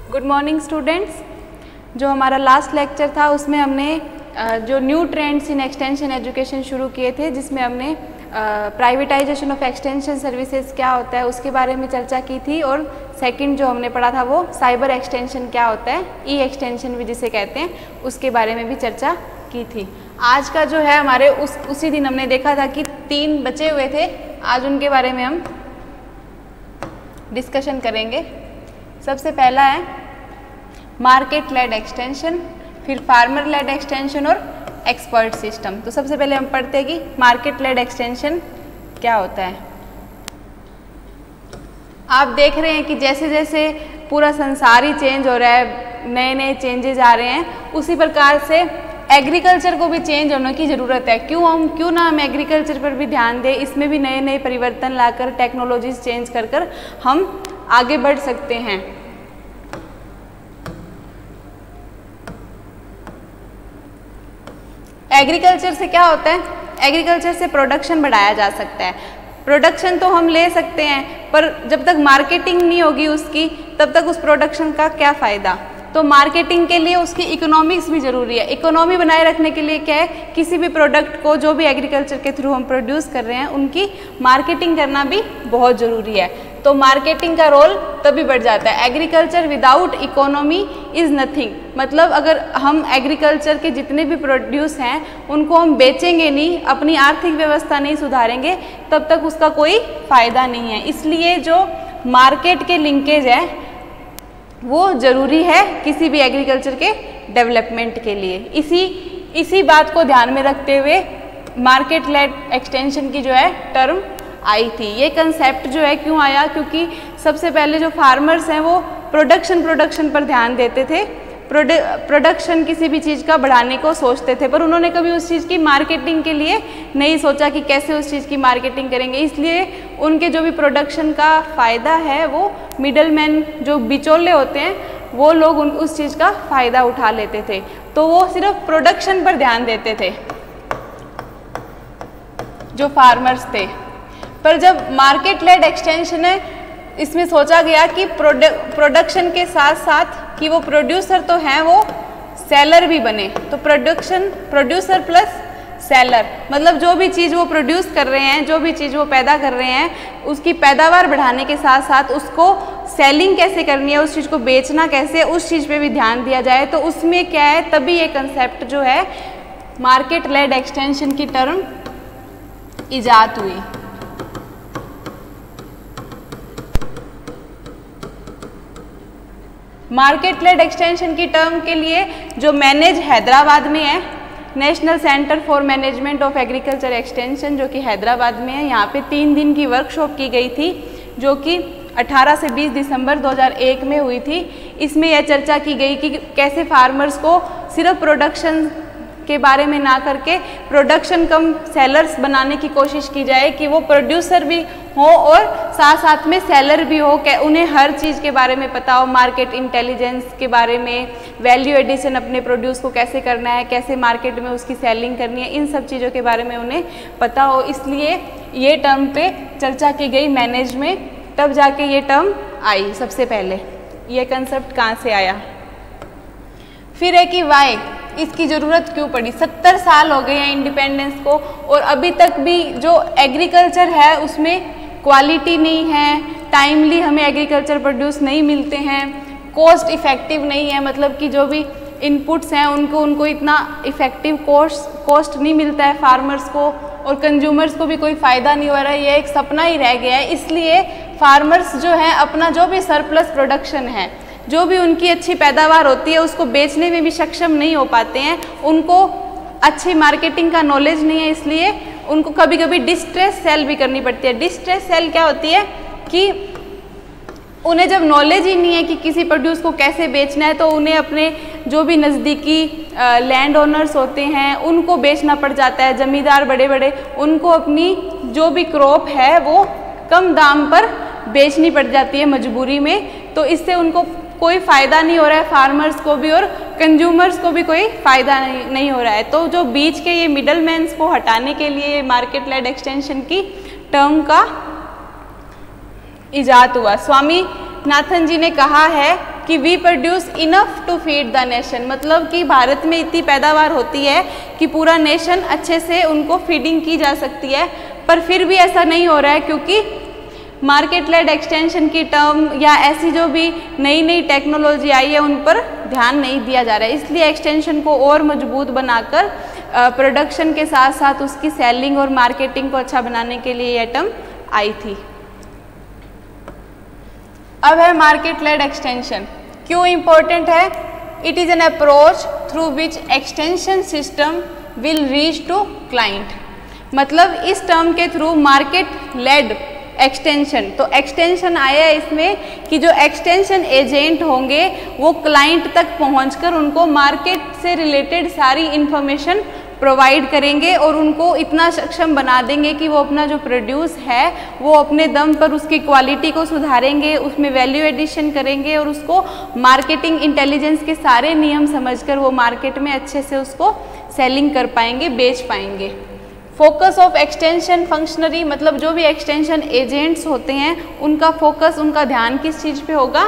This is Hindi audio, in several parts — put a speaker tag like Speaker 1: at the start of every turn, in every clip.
Speaker 1: Good morning students. जो हमारा लास्ट लेक्चर था उसमें हमने जो new trends in extension education शुरू किए थे, जिसमें हमने प्राइवेटाइजेशन ऑफ एक्सटेंशन सर्विसेज क्या होता है उसके बारे में चर्चा की थी, और सेकंड जो हमने पढ़ा था वो साइबर एक्सटेंशन क्या होता है, ई एक्सटेंशन भी जिसे कहते हैं, उसके बारे में भी चर्चा की थी। आज का जो है हमारे उसी दिन हमने देखा था कि 3 बचे हुए थे, आज उनके बारे में हम डिस्कशन करेंगे। सबसे पहला है मार्केट लेड एक्सटेंशन, फिर फार्मर लेड एक्सटेंशन और एक्सपर्ट सिस्टम। तो सबसे पहले हम पढ़ते हैं कि मार्केट लेड एक्सटेंशन क्या होता है। आप देख रहे हैं कि जैसे जैसे पूरा संसार ही चेंज हो रहा है, नए नए चेंजेस आ रहे हैं, उसी प्रकार से एग्रीकल्चर को भी चेंज होने की ज़रूरत है। क्यों ना हम एग्रीकल्चर पर भी ध्यान दें, इसमें भी नए नए परिवर्तन लाकर टेक्नोलॉजीज चेंज कर कर हम आगे बढ़ सकते हैं। एग्रीकल्चर से क्या होता है, एग्रीकल्चर से प्रोडक्शन बढ़ाया जा सकता है। प्रोडक्शन तो हम ले सकते हैं, पर जब तक मार्केटिंग नहीं होगी उसकी, तब तक उस प्रोडक्शन का क्या फ़ायदा। तो मार्केटिंग के लिए उसकी इकोनॉमिक्स भी ज़रूरी है। इकोनॉमी बनाए रखने के लिए क्या है, किसी भी प्रोडक्ट को जो भी एग्रीकल्चर के थ्रू हम प्रोड्यूस कर रहे हैं उनकी मार्केटिंग करना भी बहुत ज़रूरी है। तो मार्केटिंग का रोल तभी बढ़ जाता है। Agriculture without economy is nothing. मतलब अगर हम एग्रीकल्चर के जितने भी प्रोड्यूस हैं उनको हम बेचेंगे नहीं, अपनी आर्थिक व्यवस्था नहीं सुधारेंगे, तब तक उसका कोई फ़ायदा नहीं है। इसलिए जो मार्केट के लिंकेज है वो ज़रूरी है किसी भी एग्रीकल्चर के डेवलपमेंट के लिए। इसी बात को ध्यान में रखते हुए मार्केट लेड एक्सटेंशन की जो है टर्म आई थी। ये कंसेप्ट जो है क्यों आया, क्योंकि सबसे पहले जो फार्मर्स हैं वो प्रोडक्शन पर ध्यान देते थे, प्रोडक्शन किसी भी चीज़ का बढ़ाने को सोचते थे, पर उन्होंने कभी उस चीज़ की मार्केटिंग के लिए नहीं सोचा कि कैसे उस चीज़ की मार्केटिंग करेंगे। इसलिए उनके जो भी प्रोडक्शन का फ़ायदा है वो मिडलमैन जो बिचौले होते हैं वो लोग उस चीज़ का फ़ायदा उठा लेते थे। तो वो सिर्फ प्रोडक्शन पर ध्यान देते थे जो फार्मर्स थे। पर जब मार्केट लेड एक्सटेंशन है, इसमें सोचा गया कि प्रोडक्शन के साथ साथ कि वो प्रोड्यूसर तो हैं, वो सेलर भी बने। तो प्रोड्यूसर प्लस सेलर, मतलब जो भी चीज़ वो प्रोड्यूस कर रहे हैं, जो भी चीज़ वो पैदा कर रहे हैं, उसकी पैदावार बढ़ाने के साथ साथ उसको सेलिंग कैसे करनी है, उस चीज़ को बेचना कैसे, उस चीज़ पे भी ध्यान दिया जाए। तो उसमें क्या है, तभी ये कंसेप्ट जो है मार्केट लेड एक्सटेंशन की टर्म इजाद हुई। मार्केट लेड एक्सटेंशन की टर्म के लिए जो मैनेज हैदराबाद में है, national centre for management of agriculture extension, जो कि हैदराबाद में है, यहाँ पे 3 दिन की वर्कशॉप की गई थी, जो कि 18 से 20 दिसंबर 2001 में हुई थी। इसमें यह चर्चा की गई कि कैसे फार्मर्स को सिर्फ प्रोडक्शन के बारे में ना करके प्रोडक्शन कम सेलर्स बनाने की कोशिश की जाए, कि वो प्रोड्यूसर भी हो और साथ साथ में सेलर भी हो, कि उन्हें हर चीज़ के बारे में पता हो, मार्केट इंटेलिजेंस के बारे में, वैल्यू एडिशन अपने प्रोड्यूस को कैसे करना है, कैसे मार्केट में उसकी सेलिंग करनी है, इन सब चीज़ों के बारे में उन्हें पता हो। इसलिए ये टर्म पे चर्चा की गई मैनेज में, तब जाके ये टर्म आई। सबसे पहले ये कंसेप्ट कहाँ से आया। फिर है कि वाई, इसकी ज़रूरत क्यों पड़ी। 70 साल हो गए हैं इंडिपेंडेंस को, और अभी तक भी जो एग्रीकल्चर है उसमें क्वालिटी नहीं है, टाइमली हमें एग्रीकल्चर प्रोड्यूस नहीं मिलते हैं, कॉस्ट इफ़ेक्टिव नहीं है, मतलब कि जो भी इनपुट्स हैं उनको इतना इफ़ेक्टिव कॉस्ट नहीं मिलता है फार्मर्स को, और कंज्यूमर्स को भी कोई फ़ायदा नहीं हो रहा है, ये एक सपना ही रह गया है। इसलिए फार्मर्स जो हैं अपना जो भी सरप्लस प्रोडक्शन है, जो भी उनकी अच्छी पैदावार होती है, उसको बेचने में भी सक्षम नहीं हो पाते हैं, उनको अच्छी मार्केटिंग का नॉलेज नहीं है, इसलिए उनको कभी कभी डिस्ट्रेस सेल भी करनी पड़ती है। डिस्ट्रेस सेल क्या होती है कि उन्हें जब नॉलेज ही नहीं है कि किसी प्रोड्यूस को कैसे बेचना है, तो उन्हें अपने जो भी नज़दीकी लैंड ओनर्स होते हैं उनको बेचना पड़ जाता है। ज़मींदार बड़े बड़े, उनको अपनी जो भी क्रॉप है वो कम दाम पर बेचनी पड़ जाती है मजबूरी में। तो इससे उनको कोई फ़ायदा नहीं हो रहा है, फार्मर्स को भी और कंज्यूमर्स को भी कोई फ़ायदा नहीं हो रहा है। तो जो बीच के ये मिडल मैन्स को हटाने के लिए मार्केट लेड एक्सटेंशन की टर्म का इजाद हुआ। स्वामी नाथन जी ने कहा है कि we produce enough to feed the nation, मतलब कि भारत में इतनी पैदावार होती है कि पूरा नेशन अच्छे से उनको फीडिंग की जा सकती है, पर फिर भी ऐसा नहीं हो रहा है क्योंकि मार्केट लेड एक्सटेंशन की टर्म या ऐसी जो भी नई नई टेक्नोलॉजी आई है उन पर ध्यान नहीं दिया जा रहा है। इसलिए एक्सटेंशन को और मजबूत बनाकर प्रोडक्शन के साथ साथ उसकी सेलिंग और मार्केटिंग को अच्छा बनाने के लिए यह टर्म आई थी। अब है मार्केट लेड एक्सटेंशन। क्यों इम्पोर्टेंट है? It is an approach through which extension system will reach to client, मतलब इस टर्म के थ्रू मार्केट लेड एक्सटेंशन, तो एक्सटेंशन आया है इसमें कि जो एक्सटेंशन एजेंट होंगे वो क्लाइंट तक पहुंचकर उनको मार्केट से रिलेटेड सारी इंफॉर्मेशन प्रोवाइड करेंगे और उनको इतना सक्षम बना देंगे कि वो अपना जो प्रोड्यूस है वो अपने दम पर उसकी क्वालिटी को सुधारेंगे, उसमें वैल्यू एडिशन करेंगे और उसको मार्केटिंग इंटेलिजेंस के सारे नियम समझकर वो मार्केट में अच्छे से उसको सेलिंग कर पाएंगे, बेच पाएंगे। फोकस ऑफ एक्सटेंशन फंक्शनरी, मतलब जो भी एक्सटेंशन एजेंट्स होते हैं उनका फोकस, उनका ध्यान किस चीज़ पे होगा?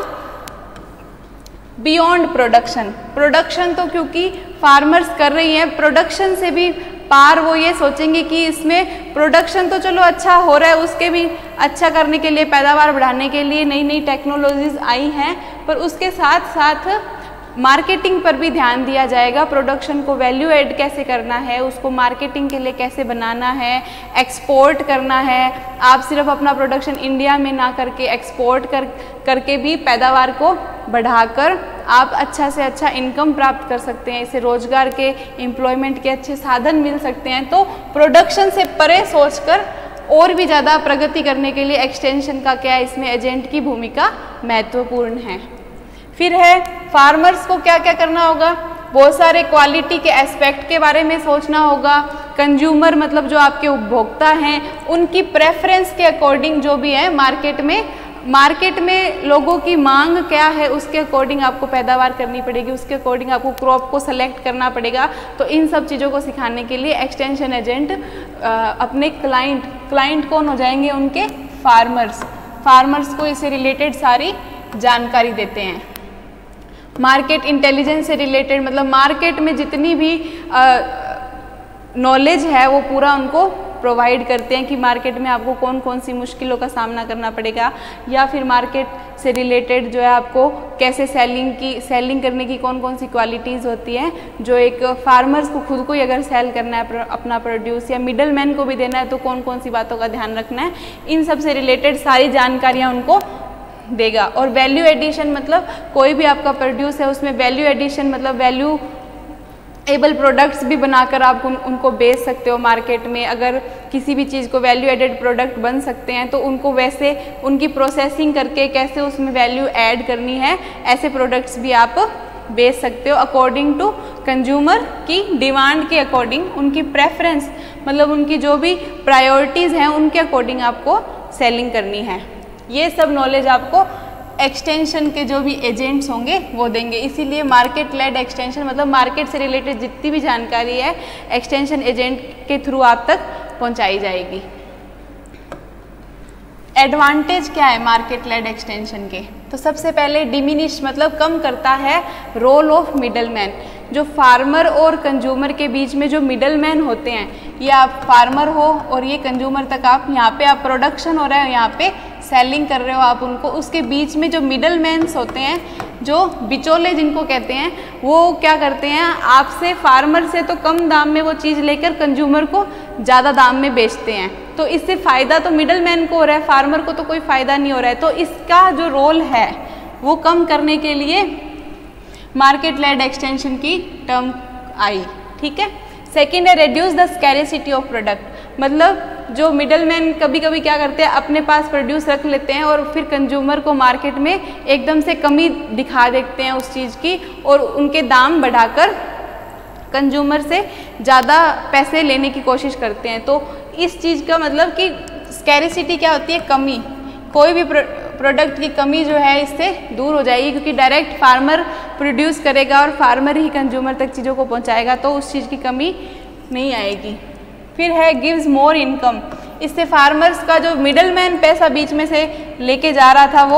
Speaker 1: Beyond production. प्रोडक्शन तो क्योंकि फार्मर्स कर रही हैं, प्रोडक्शन से भी पार वो ये सोचेंगे कि इसमें प्रोडक्शन तो चलो अच्छा हो रहा है, उसके भी अच्छा करने के लिए, पैदावार बढ़ाने के लिए नई नई टेक्नोलॉजीज आई हैं, पर उसके साथ साथ मार्केटिंग पर भी ध्यान दिया जाएगा। प्रोडक्शन को वैल्यू ऐड कैसे करना है, उसको मार्केटिंग के लिए कैसे बनाना है, एक्सपोर्ट करना है। आप सिर्फ अपना प्रोडक्शन इंडिया में ना करके एक्सपोर्ट करके भी पैदावार को बढ़ाकर आप अच्छा से अच्छा इनकम प्राप्त कर सकते हैं। इससे रोजगार के, एम्प्लॉयमेंट के अच्छे साधन मिल सकते हैं। तो प्रोडक्शन से परे सोचकर और भी ज़्यादा प्रगति करने के लिए एक्सटेंशन का क्या इसमें एजेंट की भूमिका महत्वपूर्ण है। फिर है फार्मर्स को क्या क्या करना होगा? बहुत सारे क्वालिटी के एस्पेक्ट के बारे में सोचना होगा। कंज्यूमर मतलब जो आपके उपभोक्ता हैं उनकी प्रेफरेंस के अकॉर्डिंग जो भी है मार्केट में लोगों की मांग क्या है उसके अकॉर्डिंग आपको पैदावार करनी पड़ेगी, उसके अकॉर्डिंग आपको क्रॉप को सेलेक्ट करना पड़ेगा। तो इन सब चीज़ों को सिखाने के लिए एक्सटेंशन एजेंट अपने क्लाइंट कौन हो जाएंगे? उनके फार्मर्स को इससे रिलेटेड सारी जानकारी देते हैं। मार्केट इंटेलिजेंस से रिलेटेड, मतलब मार्केट में जितनी भी नॉलेज है वो पूरा उनको प्रोवाइड करते हैं कि मार्केट में आपको कौन कौन सी मुश्किलों का सामना करना पड़ेगा, या फिर मार्केट से रिलेटेड जो है आपको कैसे सेलिंग करने की कौन कौन सी क्वालिटीज़ होती हैं। जो एक फार्मर्स को खुद को ही अगर सेल करना है अपना प्रोड्यूस, या मिडल मैन को भी देना है, तो कौन कौन सी बातों का ध्यान रखना है, इन सब से रिलेटेड सारी जानकारियाँ उनको देगा। और वैल्यू एडिशन, मतलब कोई भी आपका प्रोड्यूस है उसमें वैल्यू एडिशन मतलब वैल्यू एबल प्रोडक्ट्स भी बनाकर आप उनको बेच सकते हो मार्केट में। अगर किसी भी चीज़ को वैल्यू एडेड प्रोडक्ट बन सकते हैं तो उनको वैसे उनकी प्रोसेसिंग करके कैसे उसमें वैल्यू ऐड करनी है, ऐसे प्रोडक्ट्स भी आप बेच सकते हो अकॉर्डिंग टू कंज्यूमर की डिमांड के अकॉर्डिंग, उनकी प्रेफरेंस मतलब उनकी जो भी प्रायोरिटीज़ हैं उनके अकॉर्डिंग आपको सेलिंग करनी है। ये सब नॉलेज आपको एक्सटेंशन के जो भी एजेंट्स होंगे वो देंगे। इसीलिए मार्केट लेड एक्सटेंशन मतलब मार्केट से रिलेटेड जितनी भी जानकारी है एक्सटेंशन एजेंट के थ्रू आप तक पहुंचाई जाएगी। एडवांटेज क्या है मार्केट लेड एक्सटेंशन के? तो सबसे पहले डिमिनिश मतलब कम करता है रोल ऑफ मिडल मैन। जो फार्मर और कंज्यूमर के बीच में जो मिडल मैन होते हैं, ये आप फार्मर हो और ये कंज्यूमर तक आप यहाँ पे आप प्रोडक्शन हो रहा है, यहाँ पे सेलिंग कर रहे हो आप उनको, उसके बीच में जो मिडल मैन्स होते हैं, जो बिचौले जिनको कहते हैं, वो क्या करते हैं आपसे फार्मर से तो कम दाम में वो चीज़ लेकर कंज्यूमर को ज़्यादा दाम में बेचते हैं। तो इससे फ़ायदा तो मिडल मैन को हो रहा है, फार्मर को तो कोई फ़ायदा नहीं हो रहा है। तो इसका जो रोल है वो कम करने के लिए मार्केट लेड एक्सटेंशन की टर्म आई। ठीक है। सेकेंड है reduce the scarcity of product, मतलब जो मिडल मैन कभी कभी क्या करते हैं अपने पास प्रोड्यूस रख लेते हैं और फिर कंज्यूमर को मार्केट में एकदम से कमी दिखा देते हैं उस चीज़ की और उनके दाम बढ़ाकर कंज्यूमर से ज़्यादा पैसे लेने की कोशिश करते हैं। तो इस चीज़ का मतलब कि स्कैरिसिटी क्या होती है? कमी। कोई भी प्रोडक्ट की कमी जो है इससे दूर हो जाएगी, क्योंकि डायरेक्ट फार्मर प्रोड्यूस करेगा और फार्मर ही कंज्यूमर तक चीज़ों को पहुंचाएगा, तो उस चीज़ की कमी नहीं आएगी। फिर है गिव्स मोर इनकम, इससे फार्मर्स का जो मिडल मैन पैसा बीच में से लेके जा रहा था वो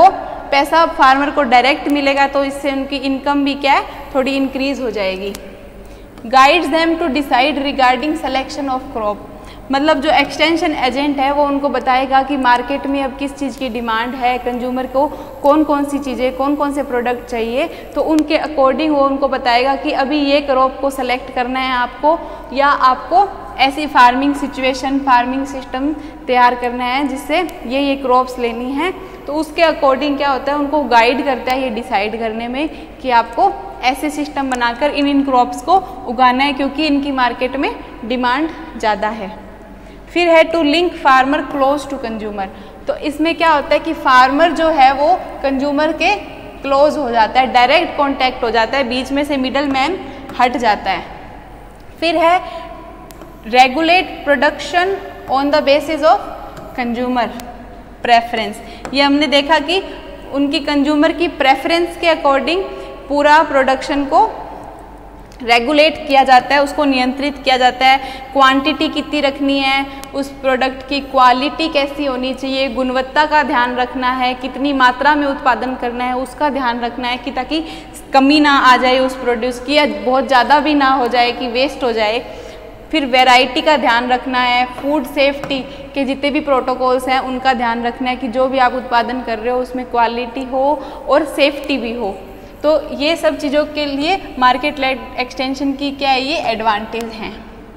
Speaker 1: पैसा फार्मर को डायरेक्ट मिलेगा तो इससे उनकी इनकम भी क्या है, थोड़ी इंक्रीज हो जाएगी। Guides them to decide regarding selection of crop, मतलब जो एक्सटेंशन एजेंट है वो उनको बताएगा कि मार्केट में अब किस चीज़ की डिमांड है, कंज्यूमर को कौन कौन सी चीज़ें, कौन कौन से प्रोडक्ट चाहिए, तो उनके अकॉर्डिंग वो उनको बताएगा कि अभी ये क्रॉप को सेलेक्ट करना है आपको, या आपको ऐसी फार्मिंग सिचुएशन, फार्मिंग सिस्टम तैयार करना है जिससे ये क्रॉप्स लेनी है। तो उसके अकॉर्डिंग क्या होता है, उनको गाइड करता है ये डिसाइड करने में कि आपको ऐसे सिस्टम बनाकर इन क्रॉप्स को उगाना है क्योंकि इनकी मार्केट में डिमांड ज़्यादा है। फिर है to link farmer close to consumer, तो इसमें क्या होता है कि फार्मर जो है वो कंज्यूमर के क्लोज हो जाता है, डायरेक्ट कॉन्टैक्ट हो जाता है, बीच में से मिडल मैन हट जाता है। फिर है regulate production on the basis of consumer preference, ये हमने देखा कि उनकी कंज्यूमर की प्रेफरेंस के अकॉर्डिंग पूरा प्रोडक्शन को रेगुलेट किया जाता है, उसको नियंत्रित किया जाता है। क्वांटिटी कितनी रखनी है, उस प्रोडक्ट की क्वालिटी कैसी होनी चाहिए, गुणवत्ता का ध्यान रखना है, कितनी मात्रा में उत्पादन करना है उसका ध्यान रखना है कि ताकि कमी ना आ जाए उस प्रोड्यूस की, या बहुत ज़्यादा भी ना हो जाए कि वेस्ट हो जाए। फिर वैरायटी का ध्यान रखना है, फूड सेफ्टी के जितने भी प्रोटोकॉल्स हैं उनका ध्यान रखना है कि जो भी आप उत्पादन कर रहे हो उसमें क्वालिटी हो और सेफ्टी भी हो। तो ये सब चीज़ों के लिए मार्केट लेड एक्सटेंशन की क्या है, ये एडवांटेज हैं।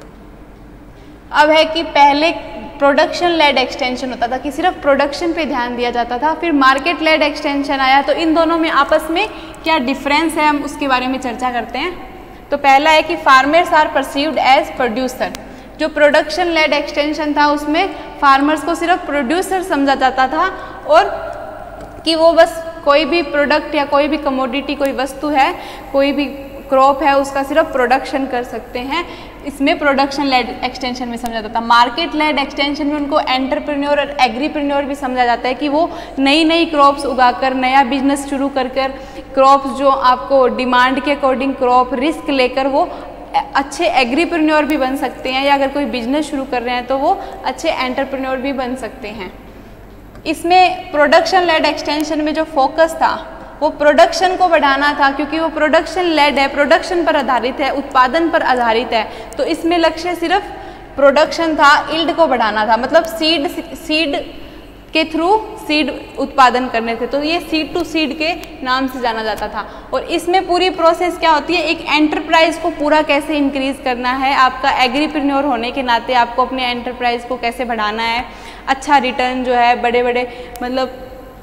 Speaker 1: अब है कि पहले प्रोडक्शन लेड एक्सटेंशन होता था कि सिर्फ प्रोडक्शन पे ध्यान दिया जाता था, फिर मार्केट लेड एक्सटेंशन आया, तो इन दोनों में आपस में क्या डिफरेंस है हम उसके बारे में चर्चा करते हैं। तो पहला है कि farmers are perceived as producer, जो प्रोडक्शन लेड एक्सटेंशन था उसमें फार्मर्स को सिर्फ प्रोड्यूसर समझा जाता था और कि वो बस कोई भी प्रोडक्ट या कोई भी कमोडिटी, कोई वस्तु है, कोई भी क्रॉप है, उसका सिर्फ प्रोडक्शन कर सकते हैं, इसमें प्रोडक्शन लेड एक्सटेंशन में समझा जाता है। मार्केट लेड एक्सटेंशन में उनको एंटरप्रेन्योर और एग्रीप्रेन्योर भी समझा जाता है कि वो नई नई क्रॉप्स उगाकर नया बिजनेस शुरू कर क्रॉप्स जो आपको डिमांड के अकॉर्डिंग क्रॉप रिस्क लेकर वो अच्छे एग्रीप्रेन्योर भी बन सकते हैं, या अगर कोई बिजनेस शुरू कर रहे हैं तो वो अच्छे एंटरप्रेन्योर भी बन सकते हैं। इसमें प्रोडक्शन लेड एक्सटेंशन में जो फोकस था वो प्रोडक्शन को बढ़ाना था, क्योंकि वो प्रोडक्शन लेड है, प्रोडक्शन पर आधारित है, उत्पादन पर आधारित है, तो इसमें लक्ष्य सिर्फ प्रोडक्शन था, यील्ड को बढ़ाना था, मतलब सीड के थ्रू सीड उत्पादन करने थे, तो ये सीड टू सीड के नाम से जाना जाता था। और इसमें पूरी प्रोसेस क्या होती है, एक एंटरप्राइज को पूरा कैसे इंक्रीज करना है, आपका एग्रीप्रेन्योर होने के नाते आपको अपने एंटरप्राइज को कैसे बढ़ाना है, अच्छा रिटर्न जो है, बड़े बड़े मतलब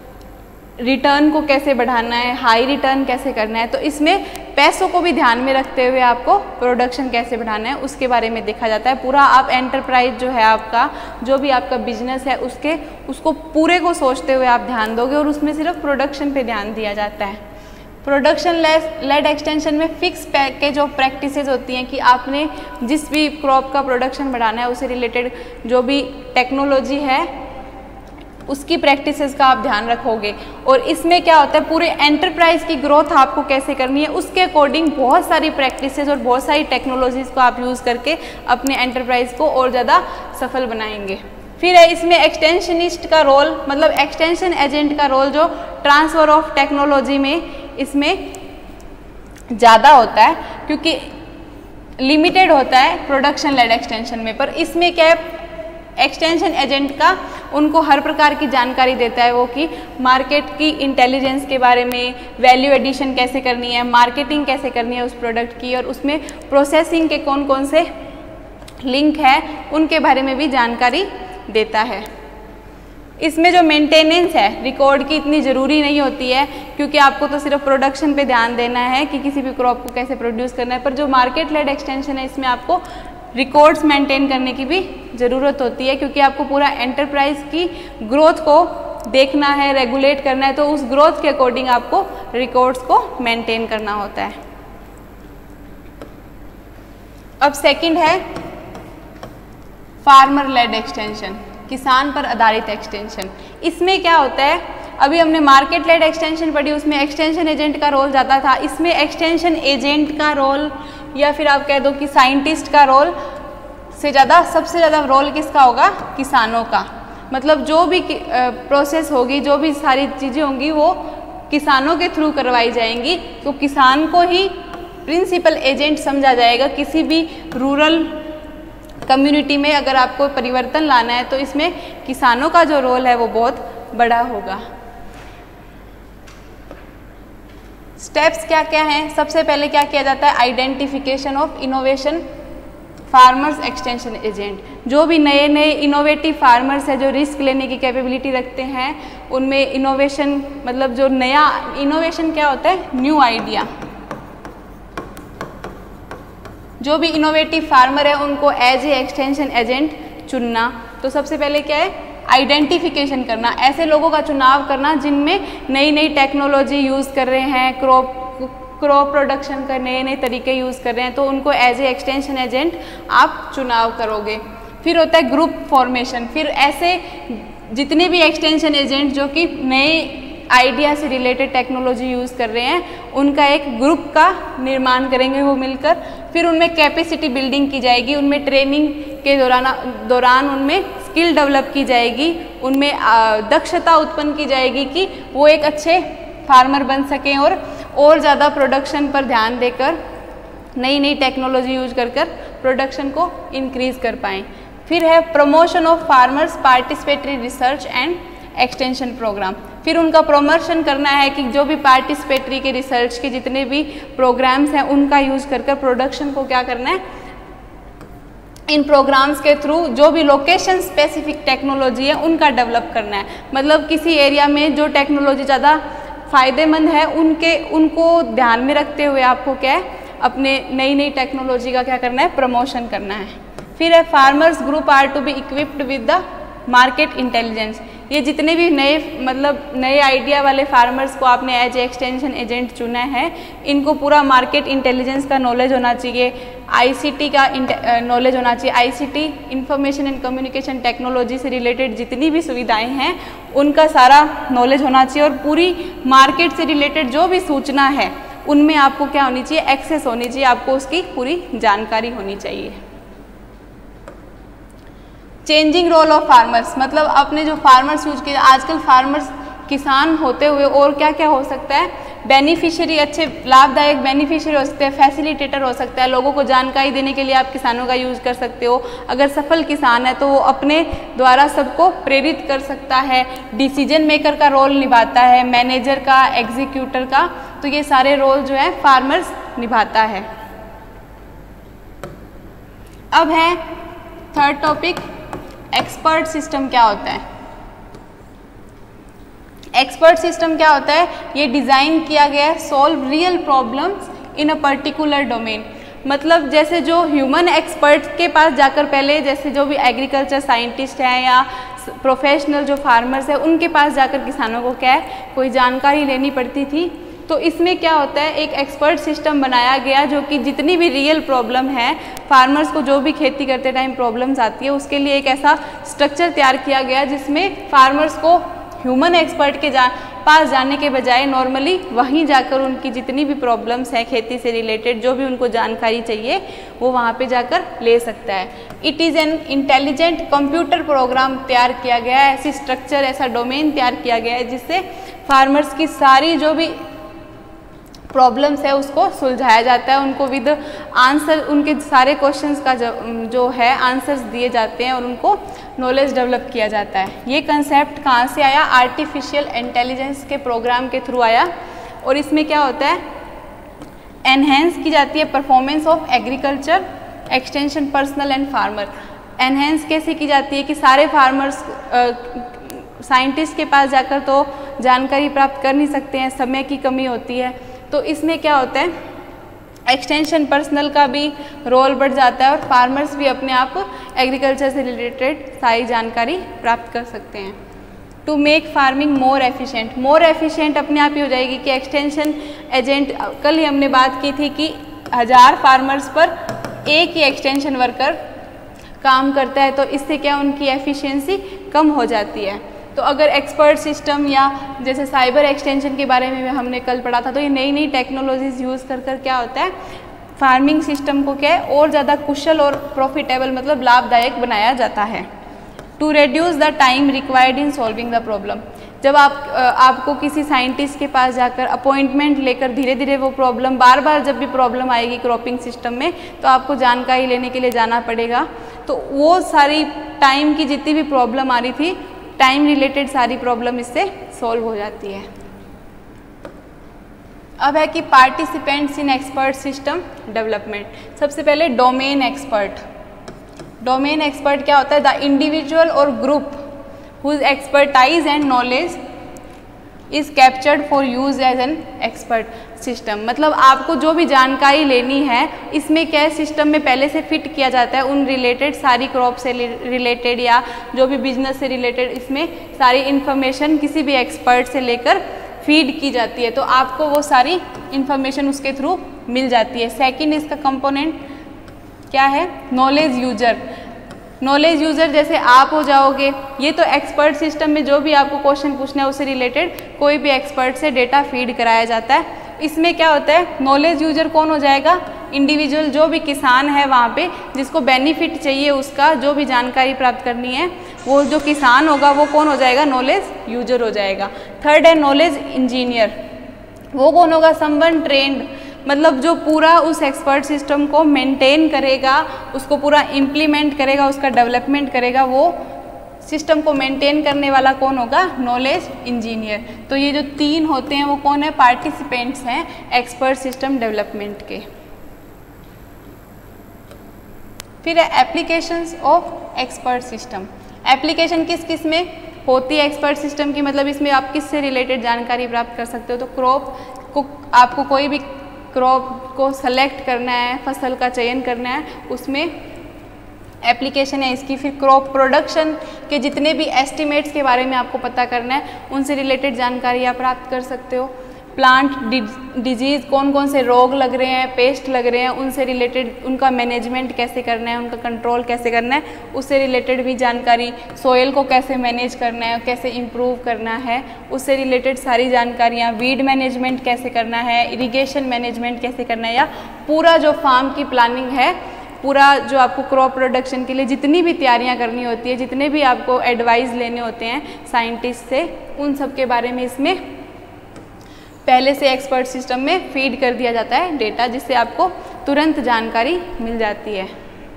Speaker 1: रिटर्न को कैसे बढ़ाना है, हाई रिटर्न कैसे करना है, तो इसमें पैसों को भी ध्यान में रखते हुए आपको प्रोडक्शन कैसे बढ़ाना है उसके बारे में देखा जाता है। पूरा आप एंटरप्राइज जो है आपका, जो भी आपका बिजनेस है उसको पूरे को सोचते हुए आप ध्यान दोगे और उसमें सिर्फ प्रोडक्शन पे ध्यान दिया जाता है। प्रोडक्शन लेड एक्सटेंशन में फिक्स पैकेज ऑफ प्रैक्टिसेस होती हैं कि आपने जिस भी क्रॉप का प्रोडक्शन बढ़ाना है उससे रिलेटेड जो भी टेक्नोलॉजी है उसकी प्रैक्टिसेस का आप ध्यान रखोगे। और इसमें क्या होता है, पूरे एंटरप्राइज की ग्रोथ आपको कैसे करनी है उसके अकॉर्डिंग बहुत सारी प्रैक्टिसेस और बहुत सारी टेक्नोलॉजीज को आप यूज़ करके अपने एंटरप्राइज को और ज़्यादा सफल बनाएंगे। फिर है इसमें एक्सटेंशनिस्ट का रोल, मतलब एक्सटेंशन एजेंट का रोल जो ट्रांसफ़र ऑफ टेक्नोलॉजी में इसमें ज़्यादा होता है, क्योंकि लिमिटेड होता है प्रोडक्शन लेड एक्सटेंशन में, पर इसमें क्या है, एक्सटेंशन एजेंट का उनको हर प्रकार की जानकारी देता है वो कि मार्केट की इंटेलिजेंस के बारे में, वैल्यू एडिशन कैसे करनी है, मार्केटिंग कैसे करनी है उस प्रोडक्ट की, और उसमें प्रोसेसिंग के कौन कौन से लिंक है उनके बारे में भी जानकारी देता है। इसमें जो मेंटेनेंस है रिकॉर्ड की इतनी ज़रूरी नहीं होती है, क्योंकि आपको तो सिर्फ प्रोडक्शन पे ध्यान देना है कि किसी भी क्रॉप को कैसे प्रोड्यूस करना है, पर जो मार्केट लेड एक्सटेंशन है इसमें आपको रिकॉर्ड्स मेंटेन करने की भी ज़रूरत होती है, क्योंकि आपको पूरा एंटरप्राइज की ग्रोथ को देखना है, रेगुलेट करना है, तो उस ग्रोथ के अकॉर्डिंग आपको रिकॉर्ड्स को मेंटेन करना होता है। अब सेकंड है फार्मर लेड एक्सटेंशन, किसान पर आधारित एक्सटेंशन। इसमें क्या होता है, अभी हमने मार्केट लेड एक्सटेंशन पढ़ी, उसमें एक्सटेंशन एजेंट का रोल ज़्यादा था, इसमें एक्सटेंशन एजेंट का रोल या फिर आप कह दो कि साइंटिस्ट का रोल से ज़्यादा, सबसे ज़्यादा रोल किसका होगा, किसानों का। मतलब जो भी प्रोसेस होगी, जो भी सारी चीज़ें होंगी वो किसानों के थ्रू करवाई जाएंगी, तो किसान को ही प्रिंसिपल एजेंट समझा जाएगा। किसी भी रूरल कम्युनिटी में अगर आपको परिवर्तन लाना है तो इसमें किसानों का जो रोल है वो बहुत बड़ा होगा। स्टेप्स क्या क्या हैं? सबसे पहले क्या किया जाता है? Identification of innovation farmers extension agent. जो भी नए नए इनोवेटिव फार्मर्स है जो रिस्क लेने की कैपेबिलिटी रखते हैं, उनमें इनोवेशन मतलब जो नया इनोवेशन क्या होता है? New idea. जो भी इनोवेटिव फार्मर है उनको एज ए एक्सटेंशन एजेंट चुनना। तो सबसे पहले क्या है? आइडेंटिफिकेशन करना, ऐसे लोगों का चुनाव करना जिनमें नई नई टेक्नोलॉजी यूज़ कर रहे हैं, क्रॉप प्रोडक्शन का नए नए तरीके यूज़ कर रहे हैं, तो उनको एज ए एक्सटेंशन एजेंट आप चुनाव करोगे। फिर होता है ग्रुप फॉर्मेशन। फिर ऐसे जितने भी एक्सटेंशन एजेंट जो कि नए आइडिया से रिलेटेड टेक्नोलॉजी यूज़ कर रहे हैं उनका एक ग्रुप का निर्माण करेंगे वो मिलकर। फिर उनमें कैपेसिटी बिल्डिंग की जाएगी, उनमें ट्रेनिंग के दौरान उनमें स्किल डेवलप की जाएगी, उनमें दक्षता उत्पन्न की जाएगी कि वो एक अच्छे फार्मर बन सकें और ज़्यादा प्रोडक्शन पर ध्यान देकर नई नई टेक्नोलॉजी यूज कर प्रोडक्शन को इंक्रीज कर पाएँ। फिर है promotion of farmers participatory research and extension programme. फिर उनका प्रमोशन करना है कि जो भी पार्टिसिपेटरी के रिसर्च के जितने भी प्रोग्राम्स हैं उनका यूज कर प्रोडक्शन को क्या करना है? इन प्रोग्राम्स के थ्रू जो भी लोकेशन स्पेसिफिक टेक्नोलॉजी है उनका डेवलप करना है। मतलब किसी एरिया में जो टेक्नोलॉजी ज़्यादा फ़ायदेमंद है उनको ध्यान में रखते हुए आपको क्या है? अपने नई नई टेक्नोलॉजी का क्या करना है? प्रमोशन करना है। फिर है farmers group are to be equipped with the market intelligence. ये जितने भी नए आइडिया वाले फार्मर्स को आपने एज ए एक्सटेंशन एजेंट चुना है, इनको पूरा मार्केट इंटेलिजेंस का नॉलेज होना चाहिए, आईसीटी का नॉलेज होना चाहिए। ICT information and communication technology से रिलेटेड जितनी भी सुविधाएं हैं उनका सारा नॉलेज होना चाहिए और पूरी मार्केट से रिलेटेड जो भी सूचना है उनमें आपको क्या होनी चाहिए? एक्सेस होनी चाहिए, आपको उसकी पूरी जानकारी होनी चाहिए। चेंजिंग रोल ऑफ फार्मर्स, मतलब अपने जो फार्मर्स यूज किए आजकल फार्मर्स किसान होते हुए और क्या क्या हो सकता है? बेनिफिशियरी, अच्छे लाभदायक बेनिफिशियरी हो सकते हैं, फैसिलिटेटर हो सकता है। लोगों को जानकारी देने के लिए आप किसानों का यूज़ कर सकते हो। अगर सफल किसान है तो वो अपने द्वारा सबको प्रेरित कर सकता है, डिसीजन मेकर का रोल निभाता है, मैनेजर का, एग्जीक्यूटर का, तो ये सारे रोल जो है फार्मर्स निभाता है। अब है थर्ड टॉपिक, एक्सपर्ट सिस्टम क्या होता है? एक्सपर्ट सिस्टम क्या होता है? ये डिज़ाइन किया गया है solve real problems in a particular domain. मतलब जैसे जो ह्यूमन एक्सपर्ट के पास जाकर पहले जैसे जो भी एग्रीकल्चर साइंटिस्ट हैं या प्रोफेशनल जो फार्मर्स हैं उनके पास जाकर किसानों को क्या है कोई जानकारी लेनी पड़ती थी, तो इसमें क्या होता है एक एक्सपर्ट सिस्टम बनाया गया जो कि जितनी भी रियल प्रॉब्लम है, फार्मर्स को जो भी खेती करते टाइम प्रॉब्लम्स आती है उसके लिए एक ऐसा स्ट्रक्चर तैयार किया गया जिसमें फार्मर्स को ह्यूमन एक्सपर्ट के पास जाने के बजाय नॉर्मली वहीं जाकर उनकी जितनी भी प्रॉब्लम्स हैं खेती से रिलेटेड जो भी उनको जानकारी चाहिए वो वहाँ पे जाकर ले सकता है। It is an intelligent computer program तैयार किया गया है, ऐसी स्ट्रक्चर, ऐसा डोमेन तैयार किया गया है जिससे फार्मर्स की सारी जो भी प्रॉब्लम्स है उसको सुलझाया जाता है, उनको विद आंसर उनके सारे क्वेश्चंस का जो है आंसर्स दिए जाते हैं और उनको नॉलेज डेवलप किया जाता है। ये कंसेप्ट कहाँ से आया? आर्टिफिशियल इंटेलिजेंस के प्रोग्राम के थ्रू आया और इसमें क्या होता है एनहेंस की जाती है performance of agriculture extension personnel and farmer. Enhance कैसे की जाती है कि सारे फार्मर्स साइंटिस्ट के पास जाकर तो जानकारी प्राप्त कर नहीं सकते हैं, समय की कमी होती है, तो इसमें क्या होता है एक्सटेंशन पर्सनल का भी रोल बढ़ जाता है और फार्मर्स भी अपने आप एग्रीकल्चर से रिलेटेड सारी जानकारी प्राप्त कर सकते हैं। To make farming more efficient अपने आप ही हो जाएगी कि एक्सटेंशन एजेंट, कल ही हमने बात की थी कि 1000 फार्मर्स पर एक ही एक्सटेंशन वर्कर काम करता है, तो इससे क्या उनकी एफिशिएंसी कम हो जाती है। तो अगर एक्सपर्ट सिस्टम या जैसे साइबर एक्सटेंशन के बारे में हमने कल पढ़ा था, तो ये नई नई टेक्नोलॉजीज यूज़ कर क्या होता है फार्मिंग सिस्टम को क्या है और ज़्यादा कुशल और प्रॉफिटेबल मतलब लाभदायक बनाया जाता है। To reduce the time required in solving the problem, जब आपको किसी साइंटिस्ट के पास जाकर अपॉइंटमेंट लेकर धीरे धीरे वो प्रॉब्लम बार बार जब भी प्रॉब्लम आएगी क्रॉपिंग सिस्टम में तो आपको जानकारी लेने के लिए जाना पड़ेगा। तो वो सारी टाइम की जितनी भी प्रॉब्लम आ रही थी, टाइम रिलेटेड सारी प्रॉब्लम इससे सॉल्व हो जाती है। अब है कि participants in expert system development. सबसे पहले डोमेन एक्सपर्ट। डोमेन एक्सपर्ट क्या होता है? द इंडिविजुअल और group whose expertise and knowledge is captured for use as an expert system। मतलब आपको जो भी जानकारी लेनी है इसमें क्या है, सिस्टम में पहले से फिट किया जाता है उन रिलेटेड सारी क्रॉप से रिलेटेड या जो भी बिजनेस से रिलेटेड, इसमें सारी इन्फॉर्मेशन किसी भी एक्सपर्ट से लेकर फीड की जाती है, तो आपको वो सारी इन्फॉर्मेशन उसके थ्रू मिल जाती है। सेकंड इसका कंपोनेंट क्या है? Knowledge user. नॉलेज यूज़र जैसे आप हो जाओगे, ये तो एक्सपर्ट सिस्टम में जो भी आपको क्वेश्चन पूछना है उससे रिलेटेड कोई भी एक्सपर्ट से डेटा फीड कराया जाता है। इसमें क्या होता है? नॉलेज यूजर कौन हो जाएगा? इंडिविजुअल, जो भी किसान है वहाँ पे जिसको बेनिफिट चाहिए, उसका जो भी जानकारी प्राप्त करनी है, वो जो किसान होगा वो कौन हो जाएगा? नॉलेज यूजर हो जाएगा। थर्ड है नॉलेज इंजीनियर। वो कौन होगा? समवन ट्रेंड, मतलब जो पूरा उस एक्सपर्ट सिस्टम को मेंटेन करेगा, उसको पूरा इम्प्लीमेंट करेगा, उसका डेवलपमेंट करेगा, वो सिस्टम को मेंटेन करने वाला कौन होगा? Knowledge engineer. तो ये जो तीन होते हैं वो कौन है? पार्टिसिपेंट्स हैं एक्सपर्ट सिस्टम डेवलपमेंट के। फिर है applications of expert system. Application किस किस में होती है एक्सपर्ट सिस्टम की? मतलब इसमें आप किससे रिलेटेड जानकारी प्राप्त कर सकते हो? तो क्रॉप को, आपको कोई भी क्रॉप को सेलेक्ट करना है, फसल का चयन करना है, उसमें एप्लीकेशन है इसकी। फिर क्रॉप प्रोडक्शन के जितने भी एस्टिमेट्स के बारे में आपको पता करना है, उनसे रिलेटेड जानकारी आप प्राप्त कर सकते हो। प्लांट डिजीज़, कौन कौन से रोग लग रहे हैं, पेस्ट लग रहे हैं, उनसे रिलेटेड उनका मैनेजमेंट कैसे करना है, उनका कंट्रोल कैसे करना है, उससे रिलेटेड भी जानकारी। सोयल को कैसे मैनेज करना है, कैसे इम्प्रूव करना है, उससे रिलेटेड सारी जानकारियाँ। वीड मैनेजमेंट कैसे करना है, इरिगेशन मैनेजमेंट कैसे करना है, या पूरा जो फार्म की प्लानिंग है, पूरा जो आपको क्रॉप प्रोडक्शन के लिए जितनी भी तैयारियां करनी होती है, जितने भी आपको एडवाइस लेने होते हैं साइंटिस्ट से, उन सब के बारे में इसमें पहले से एक्सपर्ट सिस्टम में फीड कर दिया जाता है डेटा, जिससे आपको तुरंत जानकारी मिल जाती है।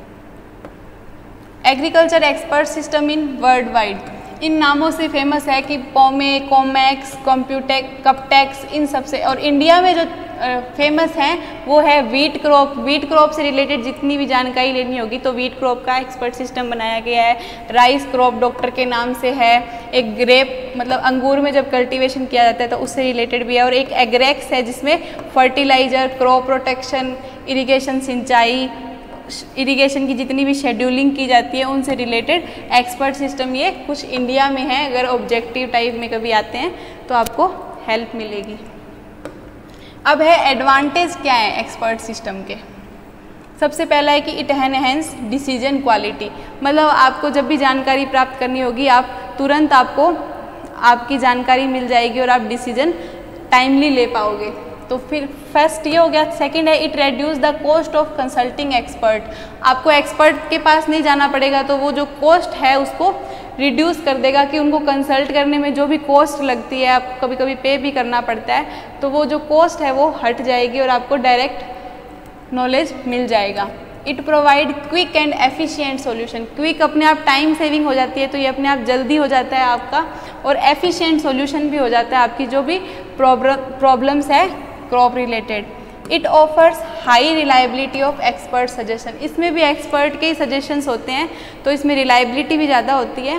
Speaker 1: Agriculture expert system in worldwide, इन नामों से फेमस है कि पोमे, कॉमेक्स, कॉम्प्यूटेक, कपटेक्स, इन सब से। और इंडिया में जो फेमस हैं वो है वीट क्रॉप। वीट क्रॉप से रिलेटेड जितनी भी जानकारी लेनी होगी तो वीट क्रॉप का एक्सपर्ट सिस्टम बनाया गया है। राइस क्रॉप डॉक्टर के नाम से है। एक ग्रेप, मतलब अंगूर में जब कल्टीवेशन किया जाता है तो उससे रिलेटेड भी है। और एक एग्रेक्स है जिसमें फर्टिलाइजर, क्रॉप प्रोटेक्शन, इरिगेशन, सिंचाई, इरिगेशन की जितनी भी शेड्यूलिंग की जाती है उनसे रिलेटेड एक्सपर्ट सिस्टम ये कुछ इंडिया में है। अगर ऑब्जेक्टिव टाइप में कभी आते हैं तो आपको हेल्प मिलेगी। अब है एडवांटेज क्या है एक्सपर्ट सिस्टम के। सबसे पहला है कि इट एनहेंस डिसीजन क्वालिटी, मतलब आपको जब भी जानकारी प्राप्त करनी होगी आप तुरंत आपको आपकी जानकारी मिल जाएगी और आप डिसीजन टाइमली ले पाओगे। तो फिर फर्स्ट ये हो गया। सेकंड है it reduce the cost of consulting expert, आपको एक्सपर्ट के पास नहीं जाना पड़ेगा, तो वो जो कॉस्ट है उसको रिड्यूस कर देगा कि उनको कंसल्ट करने में जो भी कॉस्ट लगती है, आपको कभी कभी पे भी करना पड़ता है, तो वो जो कॉस्ट है वो हट जाएगी और आपको डायरेक्ट नॉलेज मिल जाएगा। It provide quick and efficient solution, quick अपने आप टाइम सेविंग हो जाती है तो ये अपने आप जल्दी हो जाता है आपका, और एफिशिएंट सॉल्यूशन भी हो जाता है आपकी जो भी प्रॉब्लम्स है crop related. It offers high reliability of expert suggestion, इसमें भी एक्सपर्ट के ही सजेशंस होते हैं तो इसमें रिलायबिलिटी भी ज़्यादा होती है।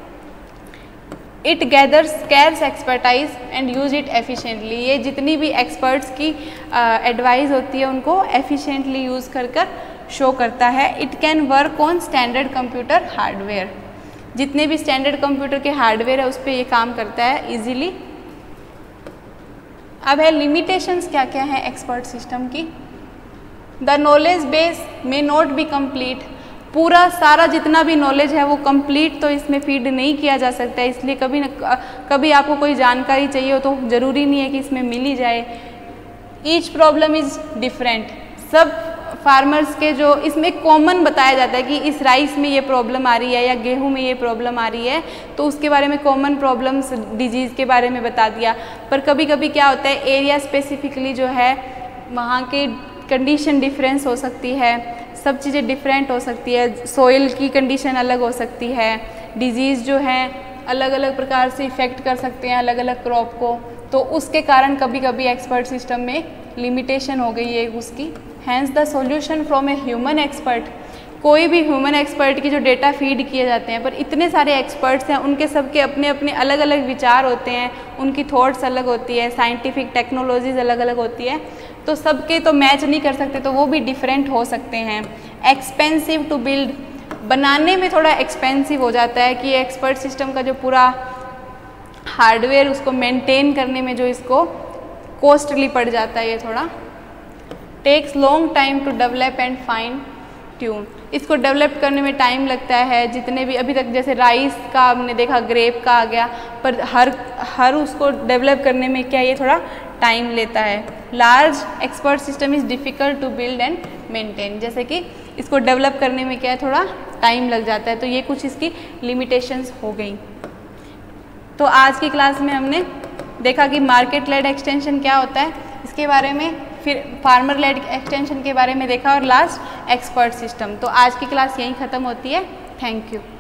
Speaker 1: It gathers scarce expertise and use it efficiently, ये जितनी भी एक्सपर्ट्स की एडवाइस होती है उनको एफिशिएंटली यूज़ कर कर शो करता है। It can work on standard computer hardware, जितने भी स्टैंडर्ड कंप्यूटर के हार्डवेयर है उस पर ये काम करता है ईजिली। अब है लिमिटेशंस क्या क्या है एक्सपर्ट सिस्टम की। The knowledge base may not be complete, पूरा सारा जितना भी नॉलेज है वो कंप्लीट तो इसमें फीड नहीं किया जा सकता है, इसलिए कभी आपको कोई जानकारी चाहिए हो तो ज़रूरी नहीं है कि इसमें मिल ही जाए। ईच प्रॉब्लम इज़ डिफरेंट, सब फार्मर्स के जो इसमें कॉमन बताया जाता है कि इस राइस में ये प्रॉब्लम आ रही है या गेहूं में ये प्रॉब्लम आ रही है, तो उसके बारे में कॉमन प्रॉब्लम्स डिजीज़ के बारे में बता दिया। पर कभी कभी क्या होता है, एरिया स्पेसिफिकली जो है वहाँ के कंडीशन डिफरेंस हो सकती है, सब चीज़ें डिफरेंट हो सकती है, सोइल की कंडीशन अलग हो सकती है, डिजीज़ जो है अलग अलग प्रकार से इफ़ेक्ट कर सकते हैं अलग अलग क्रॉप को, तो उसके कारण कभी कभी एक्सपर्ट सिस्टम में लिमिटेशन हो गई है उसकी। Hence the solution from a human expert, कोई भी ह्यूमन एक्सपर्ट की जो डेटा फीड किए जाते हैं, पर इतने सारे एक्सपर्ट्स हैं, उनके सबके अपने अपने अलग अलग विचार होते हैं, उनकी थॉट्स अलग होती है, साइंटिफिक टेक्नोलॉजीज अलग अलग होती है, तो सबके तो मैच नहीं कर सकते, तो वो भी डिफरेंट हो सकते हैं। एक्सपेंसिव टू बिल्ड, बनाने में थोड़ा एक्सपेंसिव हो जाता है कि एक्सपर्ट सिस्टम का जो पूरा हार्डवेयर उसको मेंटेन करने में जो इसको कॉस्टली पड़ जाता है, ये थोड़ा takes long time to develop and fine tune, इसको डेवलप करने में टाइम लगता है। जितने भी अभी तक जैसे राइस का हमने देखा, ग्रेप का आ गया, पर हर उसको डेवलप करने में क्या ये थोड़ा टाइम लेता है। Large expert system is difficult to build and maintain, जैसे कि इसको डेवलप करने में क्या है थोड़ा टाइम लग जाता है, तो ये कुछ इसकी लिमिटेशंस हो गई। तो आज की क्लास में हमने देखा कि मार्केट लेड एक्सटेंशन क्या होता है, इसके बारे में, फिर फार्मर लेड एक्सटेंशन के बारे में देखा, और लास्ट एक्सपर्ट सिस्टम। तो आज की क्लास यहीं ख़त्म होती है। Thank you.